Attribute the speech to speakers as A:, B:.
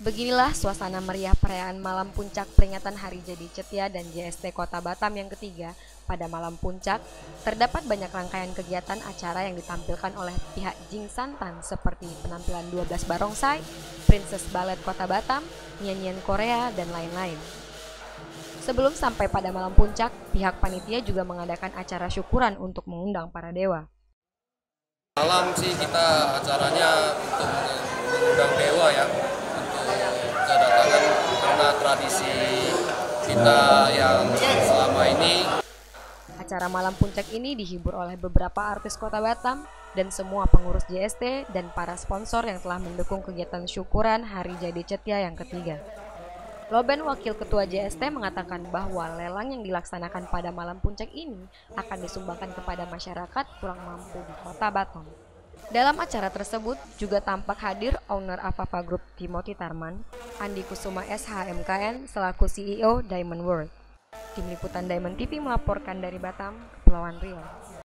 A: Beginilah suasana meriah perayaan malam puncak peringatan Hari Jadi Cetia dan JST Kota Batam yang ketiga. Pada malam puncak, terdapat banyak rangkaian kegiatan acara yang ditampilkan oleh pihak Jing Santan seperti penampilan 12 barongsai, Princess Ballet Kota Batam, nyanyian Korea, dan lain-lain. Sebelum sampai pada malam puncak, pihak panitia juga mengadakan acara syukuran untuk mengundang para dewa.
B: Malam sih kita acaranya untuk mengundang dewa ya, untuk kedatangan karena tradisi kita yang selama ini.
A: Acara malam puncak ini dihibur oleh beberapa artis Kota Batam dan semua pengurus JST dan para sponsor yang telah mendukung kegiatan syukuran Hari Jadi Cetia yang ketiga. Loben, Wakil Ketua JST, mengatakan bahwa lelang yang dilaksanakan pada malam puncak ini akan disumbangkan kepada masyarakat kurang mampu di Kota Batam. Dalam acara tersebut juga tampak hadir owner Afafa Group Timothy Tarman, Andi Kusuma SHMKN selaku CEO Diamond World. Tim Liputan Diamond TV melaporkan dari Batam, Kepulauan Riau.